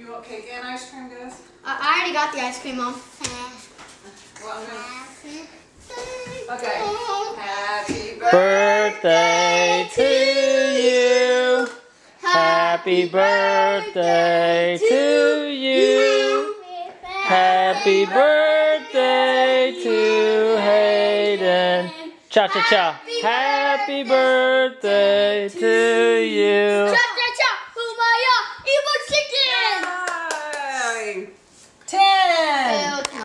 You want cake and ice cream, guys? I already got the ice cream, Mom. Well, okay. Happy Birthday to you. Happy birthday to you. Happy birthday to Hayden. Cha cha cha. Happy birthday to you.